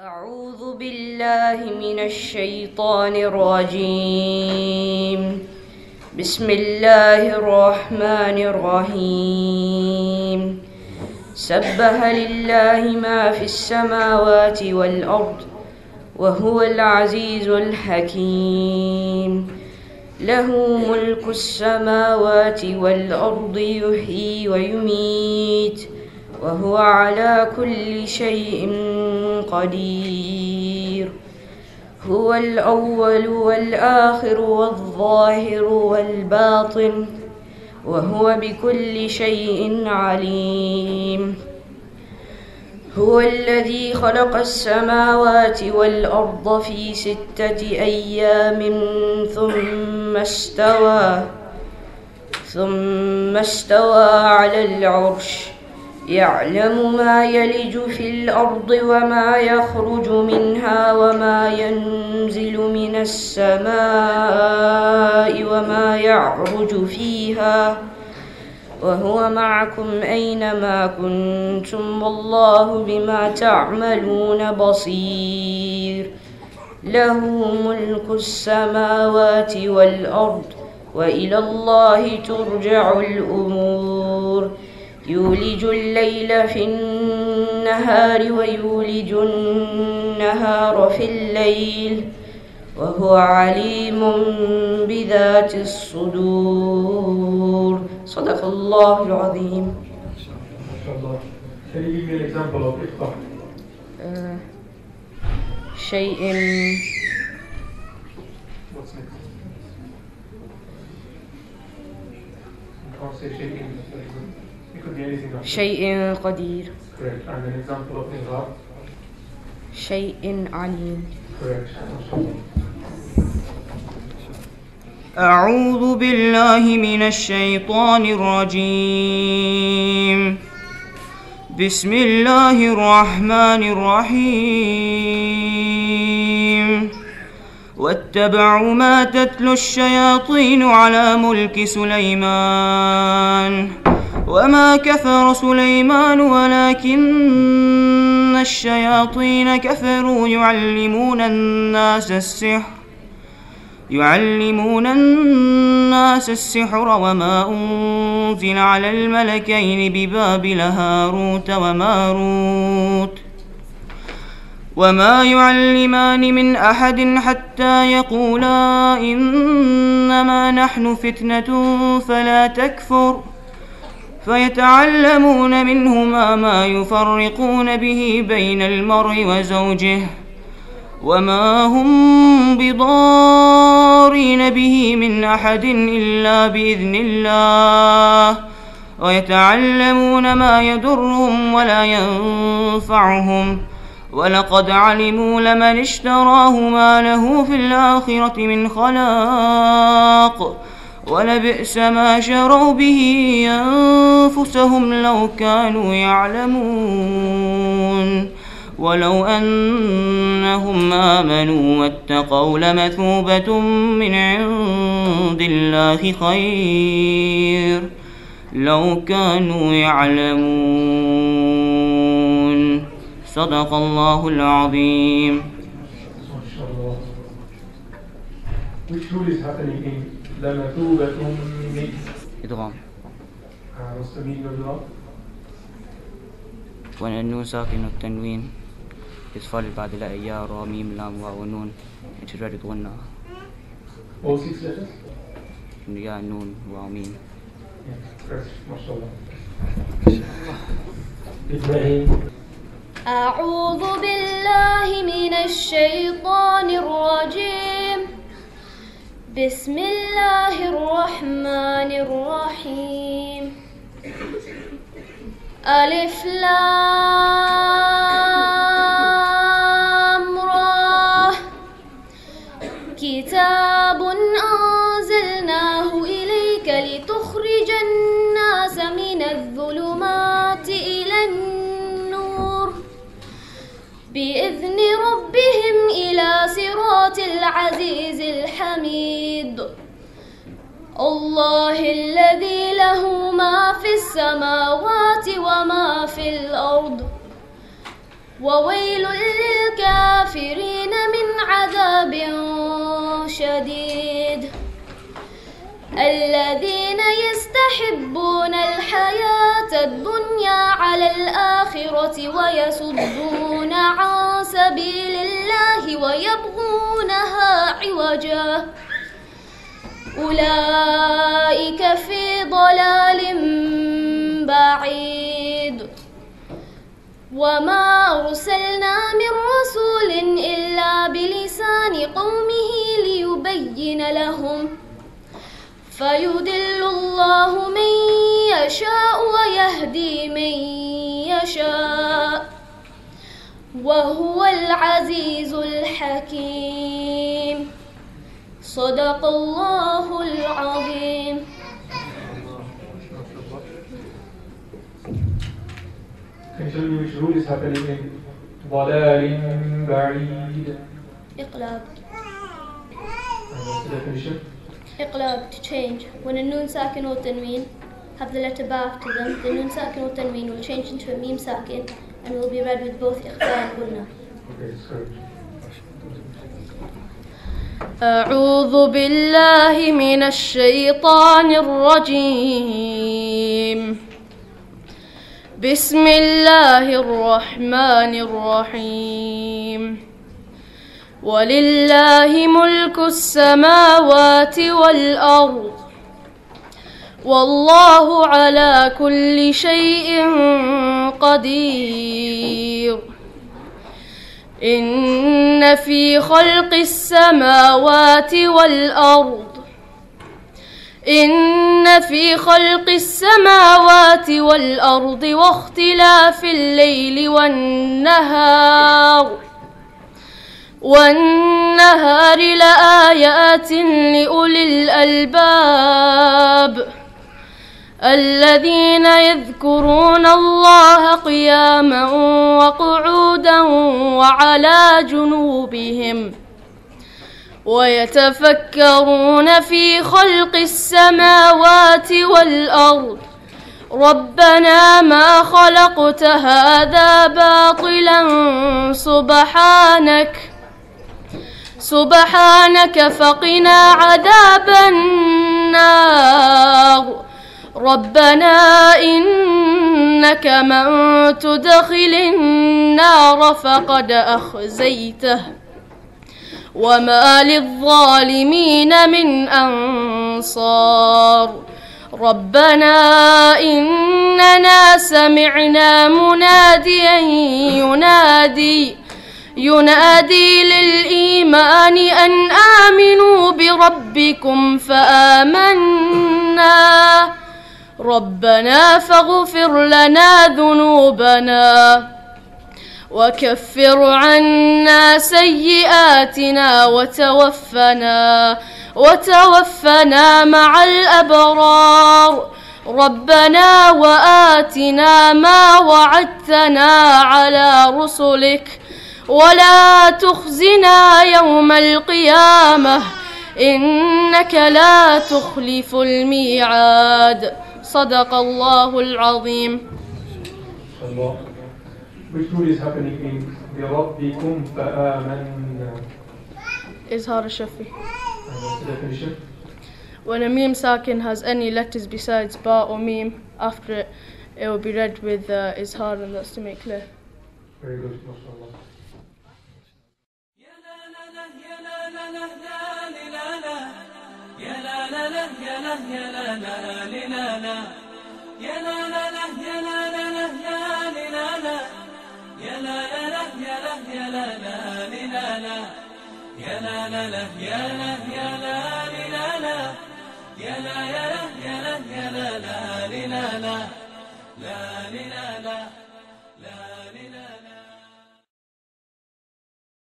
أعوذ بالله من الشيطان الرجيم. بسم الله الرحمن الرحيم. سبح لله ما في السماوات والأرض وهو العزيز الحكيم. له ملك السماوات والأرض يحيي ويميت وهو على كل شيء قدير. هو الأول والآخر والظاهر والباطن وهو بكل شيء عليم. هو الذي خلق السماوات والأرض في 6 أيام ثم استوى على العرش. يعلم ما يلج في الأرض وما يخرج منها وما ينزل من السماء وما يعرج فيها وهو معكم أينما كنتم والله بما تعملون بصير. له ملك السماوات والأرض وإلى الله ترجع الأمور. يولج الليل في النهار ويولج النهار في الليل وهو عليم بذات الصدور. صدق الله العظيم. Can you give me an example of iftar? شيء What's next? You can't say shay'in, for example. It could be anything else. شيء قدير. Correct. And an example of izhar? شيء عليم. Correct. أعوذ بالله من الشيطان الرجيم. بسم الله الرحمن الرحيم. واتبعوا ما تتلو الشياطين على ملك سليمان وما كفر سليمان ولكن الشياطين كفروا يعلمون الناس السحر وما أنزل على الملكين ببابل هاروت وماروت وما يعلمان من أحد حتى يقولا إنما نحن فتنة فلا تكفر فيتعلمون منهما ما يفرقون به بين المرء وزوجه وما هم بضارين به من أحد إلا بإذن الله ويتعلمون ما يضرهم ولا ينفعهم ولقد علموا لمن اشتراه ما له في الآخرة من خلاق ولبئس ما شروا به أنفسهم لو كانوا يعلمون ولو أنهم آمنوا واتقوا لمثوبة من عند الله خير لو كانوا يعلمون. صدق الله العظيم. Which rule is happening in لمثوبة من إدغام. What's the meaning of the law? وأن النون ساكن التنوين إصفال بعد لا يا را ميم لام واو ونون انشداد غنة. All 6 letters? يا نون واو ميم. ما شاء الله. إبراهيم. أعوذ بالله من الشيطان الرجيم. بسم الله الرحمن الرحيم. ألف لام را. كتاب أنزلناه إليك لتخرج الناس من الظلمات إلى النور بإذن ربهم إلى صراط العزيز الحميد. الله الذي له ما في السماوات وما في الأرض وويل للكافرين من عذاب شديد. الذين يستحبون الحياة الدنيا على الآخرة ويصدون عن سبيل الله ويبغونها عوجا أولئك في ضلال بعيد. وما أرسلنا من رسول إلا بلسان قومه ليبين لهم فيضل الله من يشاء ويهدي من يشاء وهو العزيز الحكيم. صدق الله العظيم. Continue which rule is happening in ضلال بعيد. إقلاب. And what's the definition? إقلاب, to change. When a noon sakin or tanween have the letter ba after them, the noon sakin or tanween will change into a meme sakin and will be read with both ikhfa and gunna. Okay, it's correct. أعوذ بالله من الشيطان الرجيم. بسم الله الرحمن الرحيم. ولله ملك السماوات والأرض والله على كل شيء قدير. إن في خلق السماوات والأرض واختلاف الليل والنهار لآيات لأولي الألباب الذين يذكرون الله قياما وقعودا وعلى جنوبهم ويتفكرون في خلق السماوات والأرض ربنا ما خلقت هذا باطلا سبحانك فقنا عذاب النار. ربنا إنك من تدخل النار فقد أخزيته وما للظالمين من أنصار. ربنا إننا سمعنا مناديا ينادي للإيمان أن آمنوا بربكم فآمنا. ربنا فاغفر لنا ذنوبنا وكفر عنا سيئاتنا وتوفنا مع الأبرار. ربنا وآتنا ما وعدتنا على رسلك ولا تخزنا يوم القيامة إنك لا تخلف الميعاد. صدق الله العظيم. Allah. Which rule is happening in بربكم فآمنا? إظهار الشفي. And what's the definition? When a meme sakin has any letters besides ba or meme after it, it will be read with izhar, and that's to make clear. Very good, mashallah. لا